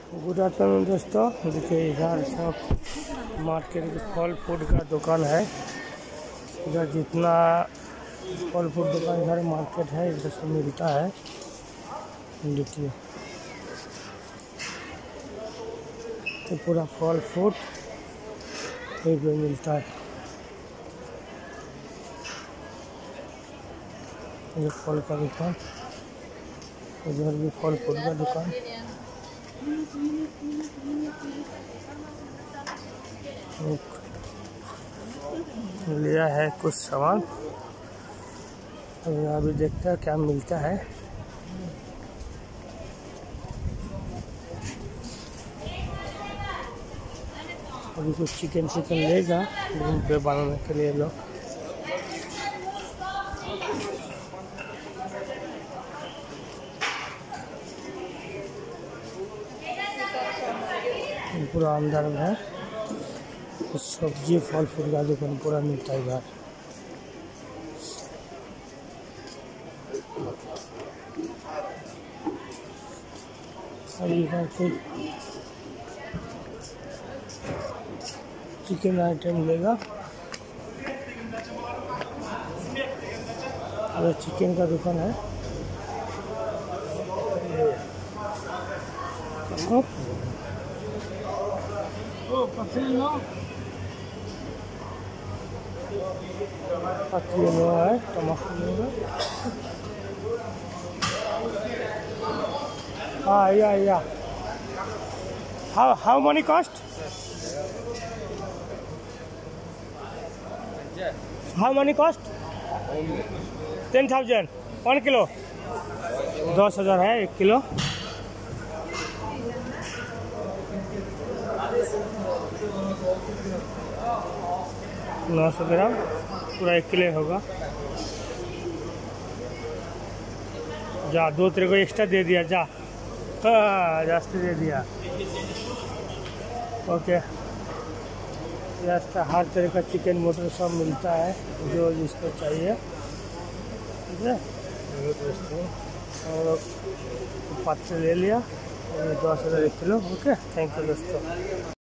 Good afternoon दोस्तों। देखिए इधर सब मार्केट के फल फूड का दुकान है। इधर जितना फल फूड दुकान इधर मार्केट है इधर सब मिलता है। देखिए तो पूरा फल फूड यहीं पे मिलता है। ये फल का दुकान, इधर भी फल फूड का दुकान। लिया है कुछ सामान, अभी देखते हैं क्या मिलता है। अभी कुछ चिकन लेगा रूम पे बनाने के लिए लोग। पूरा अंदर में है कुछ सब्जी फल फूल का दुकान पूरा मिलता है इधर। और इधर कुछ चिकन आइटम लेगा। और चिकन का दुकान है। पत्ती है टमाटर। हाँ या how many cost? How many cost? 10,000 1 kilo. 10,000 है 1 किलो। $900 ग्राम पूरा 1 किलो होगा। जा 2 तेरे को एक्स्ट्रा दे दिया जा। हाँ जास्ती दे दिया। ओके हर तरह का चिकन मटन सब मिलता है जो जिसको चाहिए। ठीक है और पात्र ले लिया 10,000 1 किलो। ओके थैंक यू दोस्तों।